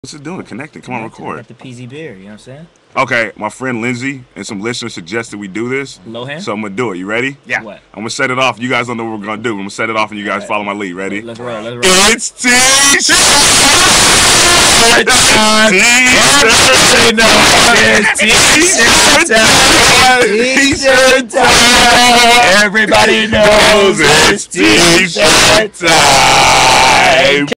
What's it doing? Connecting. Come on, record. Got the PZ beer, you know what I'm saying? Okay, my friend Lindsay and some listeners suggested we do this. Lohan? So I'm going to do it. You ready? Yeah. What? I'm going to set it off. You guys don't know what we're going to do. I'm going to set it off and you guys follow my lead. Ready? Let's roll. It's T-shirt time! T-shirt time! Everybody knows it's T-shirt time!